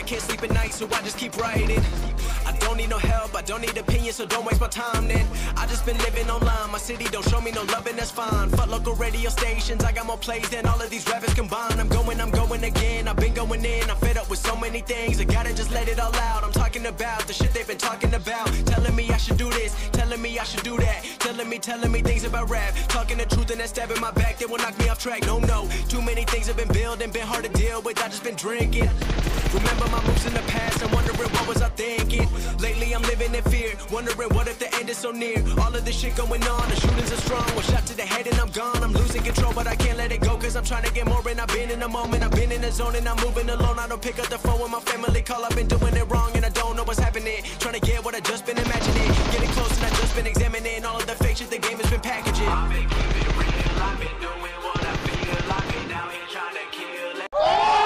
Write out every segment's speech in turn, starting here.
can't sleep at night, so I just keep writing. I don't need no help, I don't need opinions, so don't waste my time then. I just been living online, my city don't show me no love and that's fine. Fuck local radio stations, I got more plays than all of these rappers combined. I'm going again, I've been going in, I'm fed up with so many things. I gotta just let it all out, I'm talking about the shit they've been talking about. Telling me I should do this, telling me I should do that. Telling me things about rap. Talking the truth and that stab in my back, they will knock me off track. No, too many things have been building, been hard to deal with, I just been drinking. Remember my moves in the past, I'm wondering what was I thinking. Lately I'm living in fear, wondering what if the end is so near. All of this shit going on, the shootings are strong. One shot to the head and I'm gone, I'm losing control but I can't let it go. Cause I'm trying to get more and I've been in the moment. I've been in the zone and I'm moving alone. I don't pick up the phone when my family call, I've been doing it wrong and I don't know what's happening. Trying to get what I just been imagining, getting close and I just been examining all of the fake shit the game has been packaging. I've been keeping it real, I've been doing what I feel. I've been out here trying to kill it.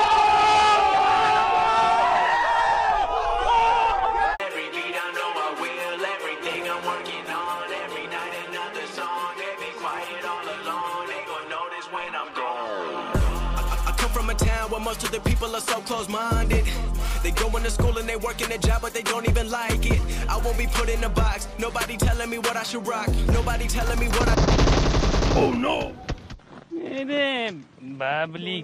Every beat I know I will, everything I'm working on. Every night another song, they be quiet all alone. They gon' notice when I'm gone. I come from a town where most of the people are so close-minded. They go into school and they work in a job but they don't even like it. I won't be put in a box, nobody telling me what I should rock. Nobody telling me what I... Oh no! अरे बाबली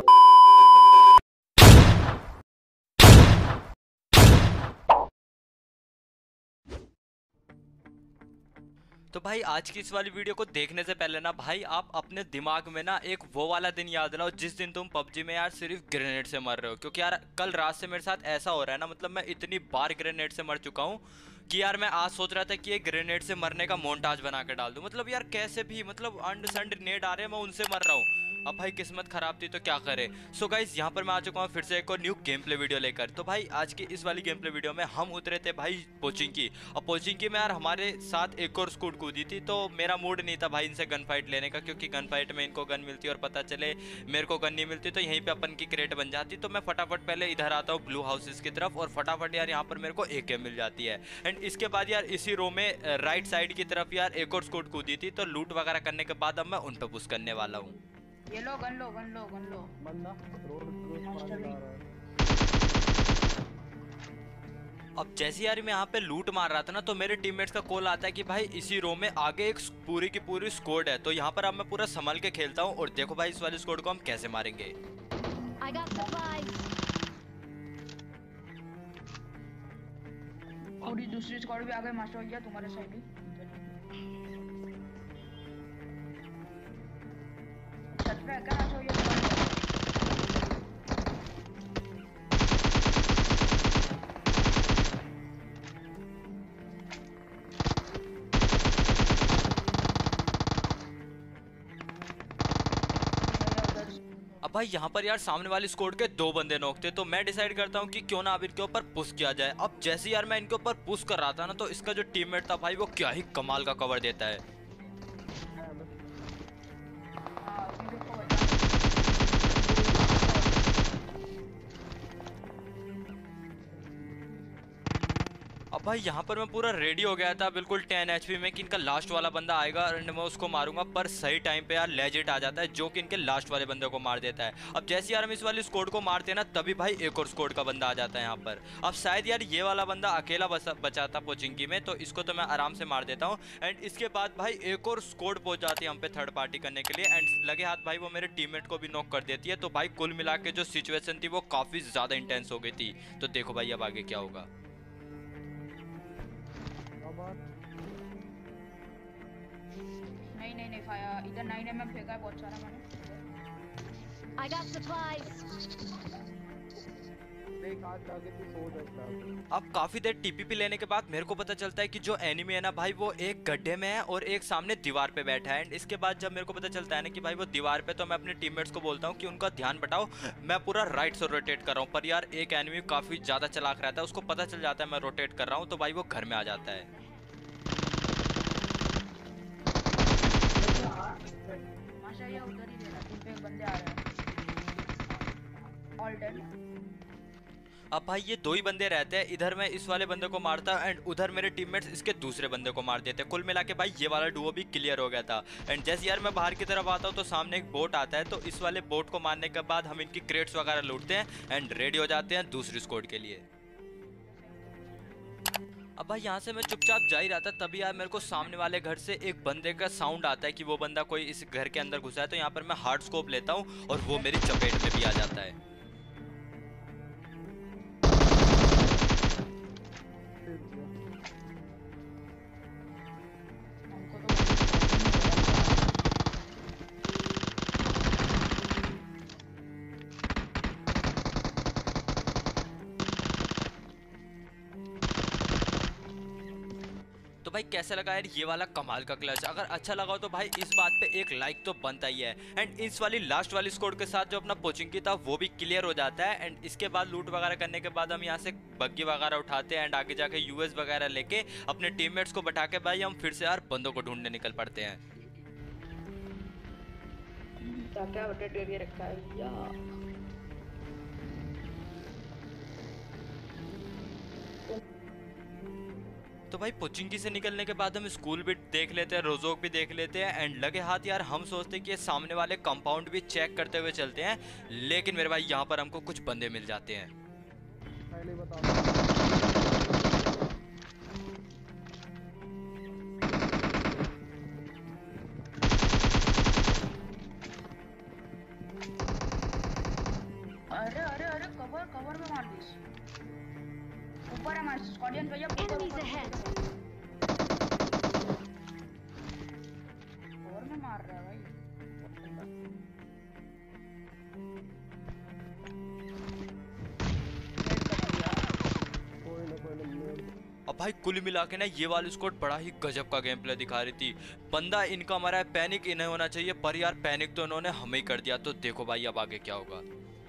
तो भाई आज की इस वाली video को देखने से पहले ना भाई आप अपने दिमाग में ना एक वो वाला दिन याद लाओ जिस दिन तुम पबजी में यार सिर्फ ग्रेनेड से मर रहे हो। क्योंकि यार कल रात से मेरे साथ ऐसा हो रहा है ना, मतलब मैं इतनी बार ग्रेनेड से मर चुका हूँ कि यार मैं आज सोच रहा था कि ये ग्रेनेड से मरने का मोन्टाज बना के डाल दूं। मतलब यार कैसे भी, मतलब अंड संड नेड आ रहे हैं, मैं उनसे मर रहा हूँ। अब भाई किस्मत खराब थी तो क्या करे। सो गाइस यहाँ पर मैं आ चुका हूँ फिर से एक और न्यू गेम प्ले वीडियो लेकर। तो भाई आज की इस वाली गेम प्ले वीडियो में हम उतरे थे भाई पोचिंकी। और पोचिंकी में यार हमारे साथ एक और स्कूड कूदी थी, तो मेरा मूड नहीं था भाई इनसे गन फाइट लेने का, क्योंकि गन फाइट में इनको गन मिलती और पता चले मेरे को गन नहीं मिलती तो यहीं पे अपन की क्रेट बन जाती। तो मैं फटाफट पहले इधर आता हूँ ब्लू हाउसेस की तरफ और फटाफट यार यहाँ पर मेरे को AK मिल जाती है। एंड इसके बाद यार इसी रो में राइट साइड की तरफ यार एक और स्कूड कूदी थी, तो लूट वगैरह करने के बाद अब मैं उन पे पुश करने वाला हूँ। ये लो गन लो गन लो गन लो बंदा रोड अब जैसे यार मैं यहाँ पे लूट मार रहा था ना, तो मेरे टीममेट्स का कॉल आता है कि भाई इसी रो में आगे एक पूरी की पूरी स्क्वाड है। तो यहाँ पर अब मैं पूरा संभल के खेलता हूँ और देखो भाई इस वाली स्क्वाड को हम कैसे मारेंगे। पूरी दूसरी स्क्वाड भी आगे मास्टर हो गया तुम्हारे साइड ही। छत पे क्या मास्टर हो गया अब भाई यहाँ पर यार सामने वाली स्क्वाड के 2 बंदे नॉक थे, तो मैं डिसाइड करता हूँ कि क्यों ना अब इनके ऊपर पुश किया जाए। अब जैसे यार मैं इनके ऊपर पुश कर रहा था ना, तो इसका जो टीममेट था भाई वो क्या ही कमाल का कवर देता है। अब भाई यहाँ पर मैं पूरा रेडी हो गया था बिल्कुल 10 HP में कि इनका लास्ट वाला बंदा आएगा और मैं उसको मारूंगा, पर सही टाइम पे यार लेजेट आ जाता है जो कि इनके लास्ट वाले बंदे को मार देता है। अब जैसे यार हम इस वाली स्क्वाड को मारते हैं ना, तभी भाई एक और स्क्वाड का बंदा आ जाता है यहाँ पर। अब शायद यार ये वाला बंदा अकेला बचा था पोचिंकी में, तो इसको तो मैं आराम से मार देता हूँ। एंड इसके बाद भाई एक और स्क्वाड पहुंच जाती है हम पे थर्ड पार्टी करने के लिए। एंड लगे हाथ भाई वो मेरे टीममेट को भी नॉक कर देती है। तो भाई कुल मिला के जो सिचुएशन थी वो काफी ज्यादा इंटेंस हो गई थी। तो देखो भाई अब आगे क्या होगा। नहीं फायर इधर 9mm फेंका है बहुत सारा मैंने। I got supplies. अब काफी देर TPP लेने के बाद मेरे को पता चलता है कि जो एनिमी है ना भाई वो एक गड्ढे में है और एक सामने दीवार पे बैठा है। एंड इसके बाद जब मेरे को पता चलता है ना कि भाई वो दीवार पे, तो मैं अपने टीममेट्स को बोलता हूँ कि उनका ध्यान बटाओ, मैं पूरा राइट से रोटेट कर रहा हूँ। पर यार एक एनिमी काफी ज्यादा चलाक रहता है, उसको पता चल जाता है मैं रोटेट कर रहा हूँ, तो भाई वो घर में आ जाता है। उधर ही देना, तुम पे बंदे आ रहे हैं। All dead. अब भाई ये 2 ही बंदे रहते हैं, इधर मैं इस वाले बंदे को मारता हूँ एंड उधर मेरे टीममेट्स इसके दूसरे बंदे को मार देते हैं। कुल मिला के भाई ये वाला डुओ भी क्लियर हो गया था। एंड जैसे यार मैं बाहर की तरफ आता हूँ तो सामने एक बोट आता है, तो इस वाले बोट को मारने के बाद हम इनकी क्रेट्स वगैरह लूटते हैं एंड रेडी हो जाते हैं दूसरी स्क्वाड के लिए। अब भाई यहाँ से मैं चुपचाप जा ही रहा था, तभी यार मेरे को सामने वाले घर से एक बंदे का साउंड आता है कि वो बंदा कोई इस घर के अंदर घुसा है। तो यहाँ पर मैं हार्ड स्कोप लेता हूँ और वो मेरी चपेट में भी आ जाता है। भाई कैसा लगा यार ये वाला कमाल का क्लच? अगर अच्छा लगा तो भाई इस बात पे एक लाइक तो बनता ही है। एंड इस वाली लास्ट वाली स्क्वाड के साथ जो अपना पोचिंकी था वो भी क्लियर हो जाता है। एंड इसके बाद लूट वगैरह करने के बाद हम यहाँ से बग्गी वगैरह उठाते हैं एंड आगे जाके यूएस वगैरह लेके अपने टीममेट्स को बैठा के भाई हम फिर से यार बंदों को ढूंढने निकल पड़ते हैं। क्या बटेट रखा है यार। तो भाई पोचिंकी से निकलने के बाद हम स्कूल भी देख लेते हैं, रोजोक भी देख लेते हैं एंड लगे हाथ यार हम सोचते हैं कि सामने वाले कंपाउंड भी चेक करते हुए चलते हैं, लेकिन मेरे भाई यहाँ पर हमको कुछ बंदे मिल जाते हैं। अरे अरे अरे कवर कवर में मार दी। ऊपर है मार स्क्वाडियन भैया। Enemies ahead. कवर में मार रहा है भाई। अब भाई कुल मिला के ना ये वाली स्क्वाड बड़ा ही गजब का गेम प्ले दिखा रही थी। बंदा इनका मरा है, पैनिक इन्हें होना चाहिए, पर यार पैनिक तो इन्होंने हमें ही कर दिया। तो देखो भाई अब आगे क्या होगा।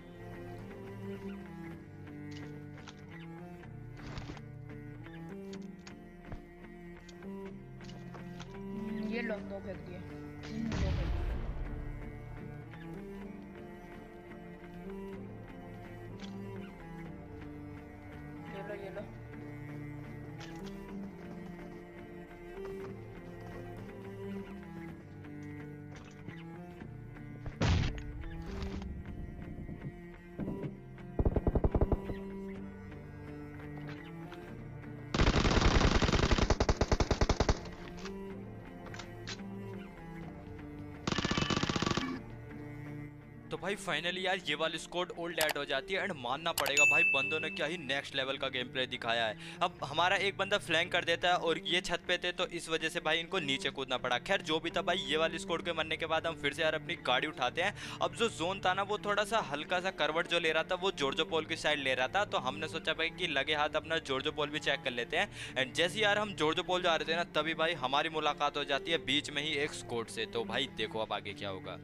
ये लोग दो फेंक दिए। ये लो तो भाई फाइनली यार ये वाली स्क्वाड ओल्ड एड हो जाती है एंड मानना पड़ेगा भाई बंदों ने क्या ही नेक्स्ट लेवल का गेम प्ले दिखाया है। अब हमारा एक बंदा फ्लैंक कर देता है और ये छत पे थे तो इस वजह से भाई इनको नीचे कूदना पड़ा। खैर जो भी था भाई ये वाली स्क्वाड के मरने के बाद हम फिर से यार अपनी गाड़ी उठाते हैं। अब जो जोन था ना वो थोड़ा सा हल्का सा करवट जो ले रहा था वो जॉर्जो पोल की साइड ले रहा था, तो हमने सोचा भाई कि लगे हाथ अपना जॉर्जो पोल भी चेक कर लेते हैं। एंड जैसे यार हम जॉर्जो पोल जा रहे थे ना तभी भाई हमारी मुलाकात हो जाती है बीच में ही एक स्क्वाड से। तो भाई देखो अब आगे क्या होगा।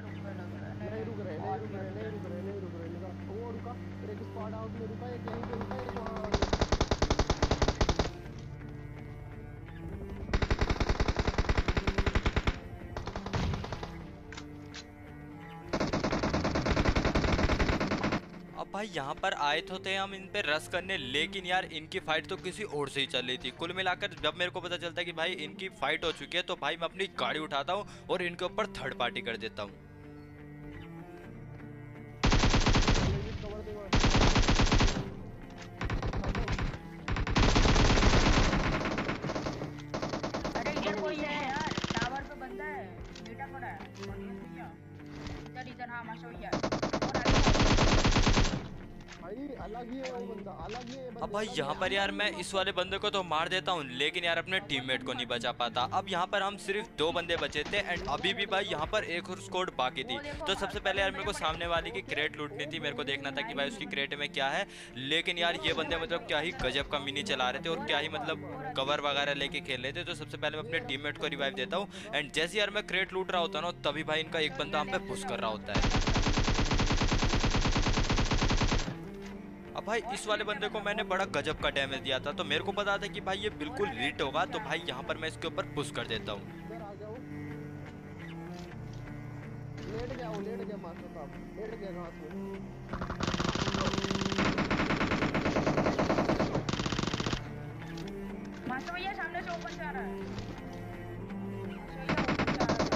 अब भाई यहाँ पर आए तो थे हम इन पे रस करने, लेकिन यार इनकी फाइट तो किसी और से ही चल रही थी। कुल मिलाकर जब मेरे को पता चलता है कि भाई इनकी फाइट हो चुकी है तो भाई मैं अपनी गाड़ी उठाता हूँ और इनके ऊपर थर्ड पार्टी कर देता हूँ। अरे इधर कोई है यार, टावर पे बंदा है, बेटा पड़ा है। इधर इधर हाँ माशा भैया। अलग ही है वो बंदा, अलग ही है। अब भाई यहाँ पर यार मैं इस वाले बंदे को तो मार देता हूँ लेकिन यार अपने टीममेट को नहीं बचा पाता। अब यहाँ पर हम सिर्फ 2 बंदे बचे थे एंड अभी भी भाई यहाँ पर एक और स्क्वाड बाकी थी। तो सबसे पहले यार मेरे को सामने वाले की क्रेट लूटनी थी, मेरे को देखना था कि भाई उसकी क्रेट में क्या है। लेकिन यार ये बंदे मतलब क्या ही गजब का मिनी चला रहे थे और क्या ही मतलब कवर वगैरह लेके खेल रहे थे। तो सबसे पहले मैं अपने टीममेट को रिवाइव देता हूँ एंड जैसे यार मैं क्रेट लूट रहा होता ना तभी भाई इनका एक बंदा हम पे पुश कर रहा होता है। अब भाई इस वाले बंदे को मैंने बड़ा गजब का डैमेज दिया था, तो मेरे को पता था कि भाई ये बिल्कुल हिट होगा। तो भाई यहाँ पर मैं इसके ऊपर पुश कर देता हूँ। लेट गया मास्टर साहब, लेट गया घास में। मास्टर भैया सामने से ओपन से आ रहा है। मास्टर भैया ओपन से आ रहा है।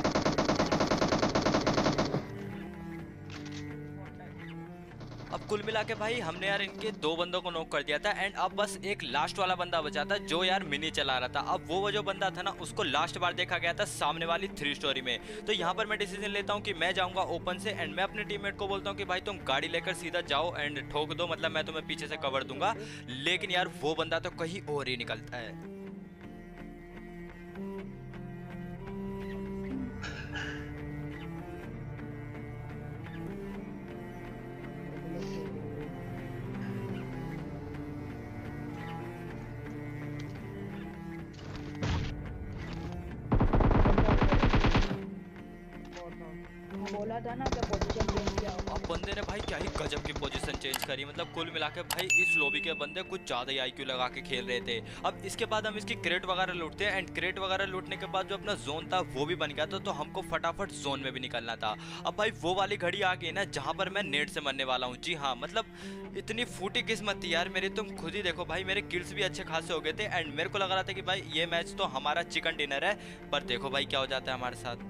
अब कुल मिला के भाई हमने यार इनके 2 बंदों को नॉक कर दिया था एंड अब बस एक लास्ट वाला बंदा बचा था जो यार मिनी चला रहा था। अब वो जो बंदा था ना उसको लास्ट बार देखा गया था सामने वाली 3 स्टोरी में। तो यहाँ पर मैं डिसीजन लेता हूँ कि मैं जाऊँगा ओपन से एंड मैं अपने टीममेट को बोलता हूँ कि भाई तुम गाड़ी लेकर सीधा जाओ एंड ठोक दो, मतलब मैं तुम्हें पीछे से कवर दूंगा। लेकिन यार वो बंदा तो कहीं और ही निकलता है। बोला था ना क्या पोजीशन चेंज किया। अब बंदे ने भाई क्या ही गजब की पोजीशन चेंज करी, मतलब कुल मिला के भाई इस लॉबी के बंदे कुछ ज़्यादा ही आईक्यू लगा के खेल रहे थे। अब इसके बाद हम इसकी क्रेट वगैरह लूटते हैं एंड क्रेट वगैरह लूटने के बाद जो अपना जोन था वो भी बन गया था, तो हमको फटाफट जोन में भी निकलना था। अब भाई वो वाली घड़ी आ गई ना जहाँ पर मैं नेट से मरने वाला हूँ। जी हाँ, मतलब इतनी फूटी किस्मत थी यार मेरी, तुम खुद ही देखो भाई। मेरे किल्स भी अच्छे खासे हो गए थे एंड मेरे को लग रहा था कि भाई ये मैच तो हमारा चिकन डिनर है, पर देखो भाई क्या हो जाता है हमारे साथ।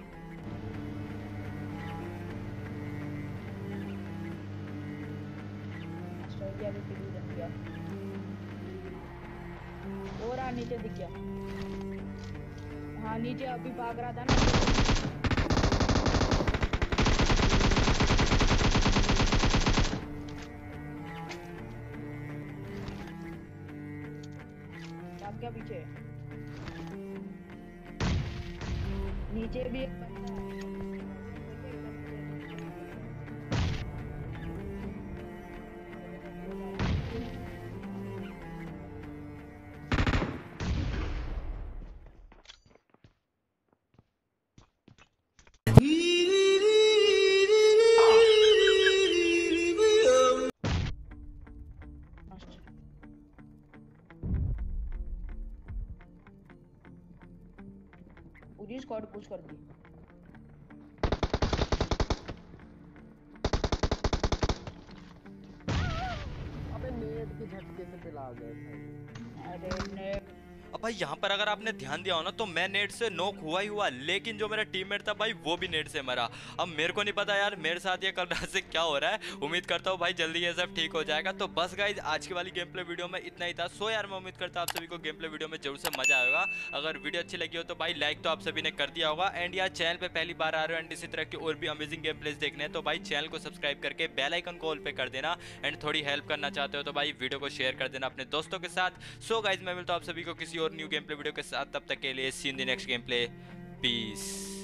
भी फ्री बन गया और नीचे दिख गया। हाँ नीचे अभी भाग रहा था ना। भाग गया पीछे। नीचे भी एक बंदा है। पूरी स्क्वाड पुश कर दी। अबे नेट के झटके से पिला गए भाई। अरे नेट। अब भाई यहाँ पर अगर आपने ध्यान दिया हो ना तो मैं नेट से नॉक हुआ ही हुआ, लेकिन जो मेरा टीममेट था भाई वो भी नेट से मरा। अब मेरे को नहीं पता यार मेरे साथ ये कल रात से क्या हो रहा है। उम्मीद करता हूँ भाई जल्दी ये सब ठीक हो जाएगा। तो बस गाइज आज की वाली गेम प्ले वीडियो में इतना ही था। सो यार मैं उम्मीद करता हूँ आप सभी को गेम प्ले वीडियो में जरूर से मजा आएगा। अगर वीडियो अच्छी लगी हो तो भाई लाइक तो आप सभी ने कर दिया होगा एंड यार चैनल पे पहली बार आ रहे हो एंड इसी तरह की और भी अमेजिंग गेम प्लेस देखने हैं तो भाई चैनल को सब्सक्राइब करके बेल आइकन को ऑल पे कर देना एंड थोड़ी हेल्प करना चाहते हो तो भाई वीडियो को शेयर कर देना अपने दोस्तों के साथ। सो गाइज मैं मिलता हूँ आप सभी को किसी और न्यू गेम प्ले वीडियो के साथ, तब तक के लिए see in the next gameplay. Piece.